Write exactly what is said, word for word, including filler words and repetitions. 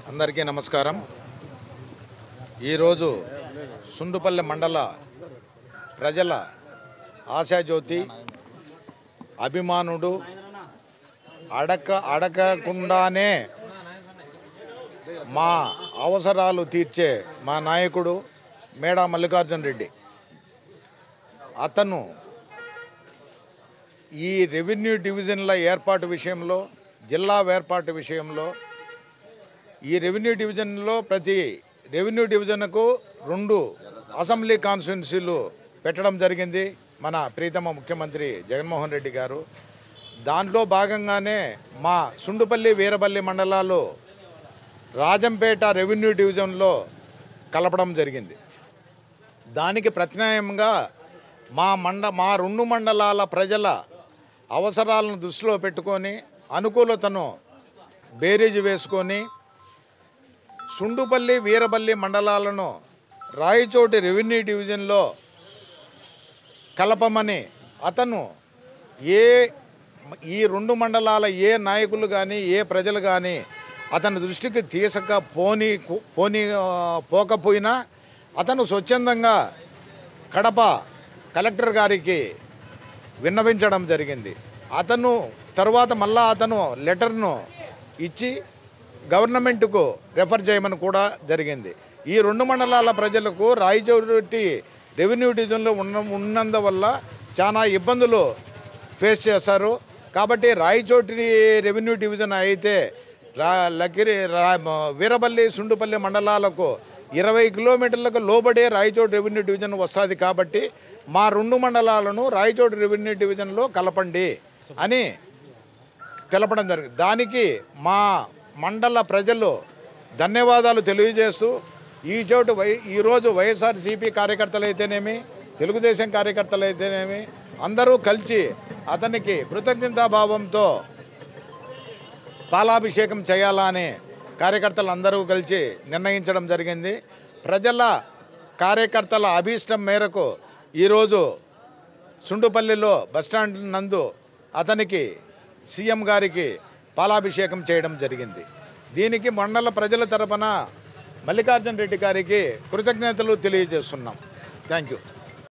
అందరికీ నమస్కారం। ఈరోజు సుండుపల్లి మండల ప్రజల ఆశాజ్యోతి అభిమానుడు అడక అడగకుండానే మా అవసరాలు తీర్చే మా నాయకుడు మేడా మల్లికార్జున రెడ్డి అతను ఈ రెవెన్యూ డివిజన్ల ఏర్పాటు విషయంలో జిల్లా ఏర్పాటు విషయంలో ఈ రెవెన్యూ డివిజన్లో ప్రతి రెవెన్యూ డివిజన్కు రెండు అసెంబ్లీ కాన్స్టిట్యున్సీలు పెట్టడం జరిగింది మన ప్రీతమ ముఖ్యమంత్రి జగన్మోహన్ రెడ్డి గారు। దాంట్లో భాగంగానే మా సుండుపల్లి వీరపల్లి మండలాలు రాజంపేట రెవెన్యూ డివిజన్లో కలపడం జరిగింది। దానికి ప్రత్యామ్నాయంగా మా మండ మా రెండు మండలాల ప్రజల అవసరాలను దృష్టిలో పెట్టుకొని అనుకూలతను బేరీజు వేసుకొని సుండుపల్లి వీరపల్లి మండలాలను రాయచోటి రెవెన్యూ డివిజన్లో కలపమని అతను ఏ ఈ రెండు మండలాల ఏ నాయకులు కానీ ఏ ప్రజలు కానీ అతని దృష్టికి తీసుక పోని పోని పోకపోయినా అతను స్వచ్ఛందంగా కడప కలెక్టర్ గారికి విన్నవించడం జరిగింది। అతను తర్వాత మళ్ళా అతను లెటర్ను ఇచ్చి గవర్నమెంట్కు రెఫర్ చేయమని కూడా జరిగింది। ఈ రెండు మండలాల ప్రజలకు రాయచోటి రెవెన్యూ డివిజన్లో ఉన్న ఉన్నందువల్ల చాలా ఇబ్బందులు ఫేస్ చేస్తారు। కాబట్టి రాయచోటి రెవెన్యూ డివిజన్ అయితే రా లకిరి రా వీరపల్లి సుండుపల్లి మండలాలకు ఇరవై కిలోమీటర్లకు లోబడే రాయచోటి రెవెన్యూ డివిజన్ వస్తుంది। కాబట్టి మా రెండు మండలాలను రాయచోటి రెవెన్యూ డివిజన్లో కలపండి అని తెలపడం జరిగింది। దానికి మా మండల ప్రజలు ధన్యవాదాలు తెలియజేస్తూ ఈ చోటు వై ఈరోజు వైఎస్ఆర్సీపీ కార్యకర్తలు అయితేనేమి తెలుగుదేశం కార్యకర్తలు అయితేనేమి అందరూ కలిసి అతనికి కృతజ్ఞతాభావంతో పాలాభిషేకం చేయాలని కార్యకర్తలు అందరూ కలిసి నిర్ణయించడం జరిగింది। ప్రజల కార్యకర్తల అభీష్టం మేరకు ఈరోజు సుండుపల్లిలో బస్టాండ్ నందు అతనికి సీఎం గారికి పాలాభిషేకం చేయడం జరిగింది। దీనికి మండల ప్రజల తరపున మల్లికార్జున రెడ్డి గారికి కృతజ్ఞతలు తెలియజేస్తున్నాం। Thank you.